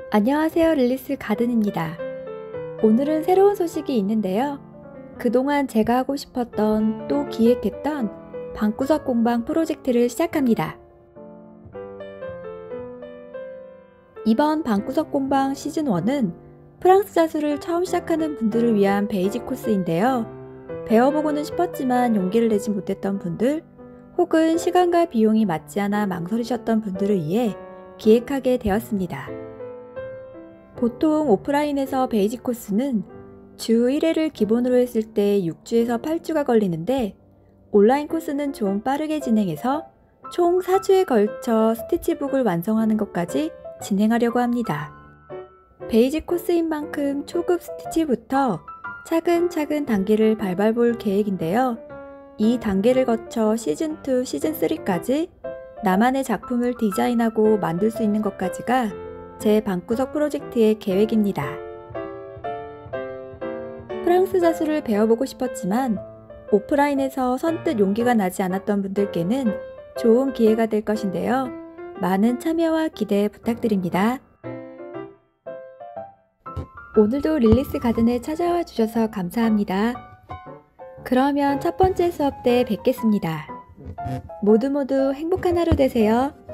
안녕하세요. 릴리스 가든입니다. 오늘은 새로운 소식이 있는데요. 그동안 제가 하고 싶었던 또 기획했던 방구석 공방 프로젝트를 시작합니다. 이번 방구석 공방 시즌1은 프랑스 자수를 처음 시작하는 분들을 위한 베이직 코스인데요. 배워보고는 싶었지만 용기를 내지 못했던 분들, 혹은 시간과 비용이 맞지 않아 망설이셨던 분들을 위해 기획하게 되었습니다. 보통 오프라인에서 베이직 코스는 주 1회를 기본으로 했을 때 6주에서 8주가 걸리는데, 온라인 코스는 좀 빠르게 진행해서 총 4주에 걸쳐 스티치북을 완성하는 것까지 진행하려고 합니다. 베이직 코스인 만큼 초급 스티치부터 차근차근 단계를 밟아볼 계획인데요. 이 단계를 거쳐 시즌2, 시즌3까지 나만의 작품을 디자인하고 만들 수 있는 것까지가 제 방구석 프로젝트의 계획입니다. 프랑스 자수를 배워보고 싶었지만 오프라인에서 선뜻 용기가 나지 않았던 분들께는 좋은 기회가 될 것인데요. 많은 참여와 기대 부탁드립니다. 오늘도 릴리스 가든에 찾아와 주셔서 감사합니다. 그러면 첫 번째 수업 때 뵙겠습니다. 모두 행복한 하루 되세요.